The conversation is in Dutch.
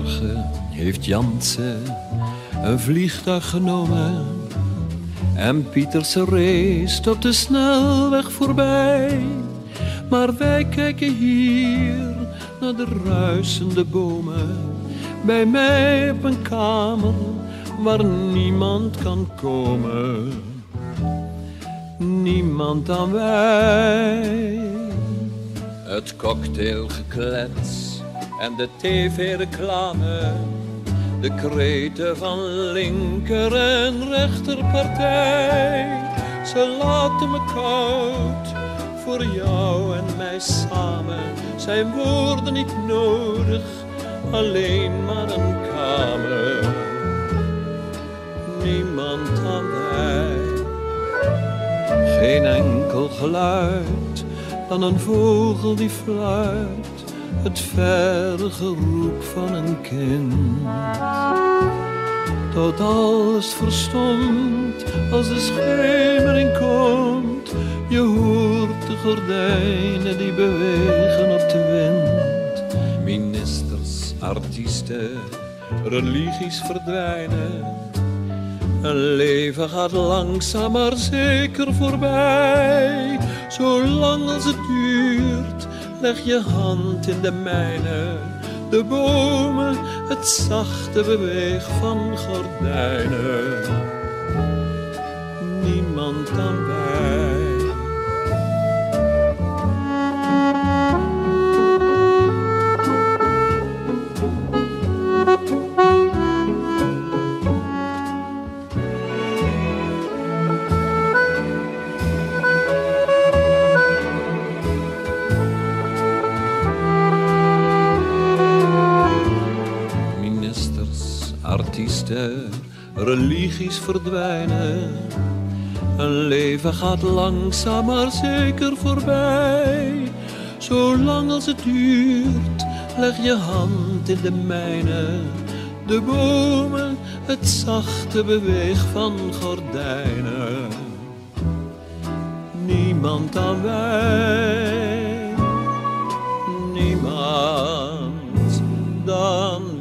morgen heeft Jansen een vliegtuig genomen en Pieterse race op de snelweg voorbij. Maar wij kijken hier naar de ruisende bomen, bij mij op een kamer waar niemand kan komen. Niemand dan wij. Het cocktailgeklets en de tv-reclame, de kreten van linker- en rechterpartij. Ze laten me koud, voor jou en mij samen zijn woorden niet nodig, alleen maar een kamer. Niemand dan wij. Geen enkel geluid dan een vogel die fluit, het verre geroep van een kind. Tot alles verstomt als de schemering komt. Je hoort de gordijnen die bewegen op de wind. Ministers, artiesten, religies verdwijnen. Een leven gaat langzaam maar zeker voorbij. Zolang als het duurt, leg je hand in de mijne. De bomen, het zachte beweeg van gordijnen. Niemand dan wij. Artiesten, religies verdwijnen. Een leven gaat langzaam maar zeker voorbij. Zolang als het duurt, leg je hand in de mijne. De bomen, het zachte beweeg van gordijnen. Niemand dan wij. Niemand dan wij.